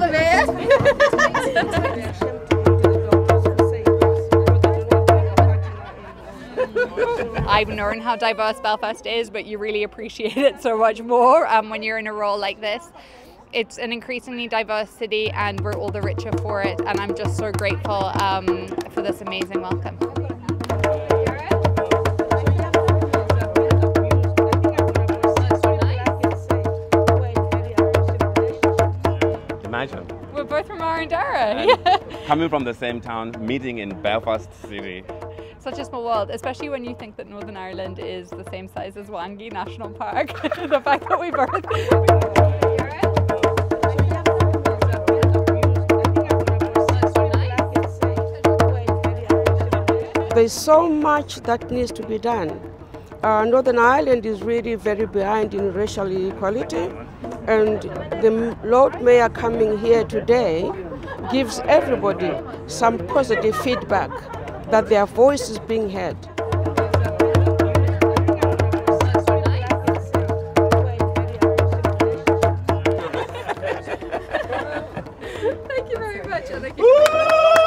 the mayor. I've known how diverse Belfast is, but you really appreciate it so much more when you're in a role like this. It's an increasingly diverse city and we're all the richer for it, and I'm just so grateful for this amazing welcome. Imagine. We're both from Arandara. Yeah. Coming from the same town, meeting in Belfast City. Such a small world, especially when you think that Northern Ireland is the same size as Wangi National Park. The fact that we both. There's so much that needs to be done. Northern Ireland is really very behind in racial equality, and the Lord Mayor coming here today gives everybody some positive feedback that their voice is being heard. Thank you very much.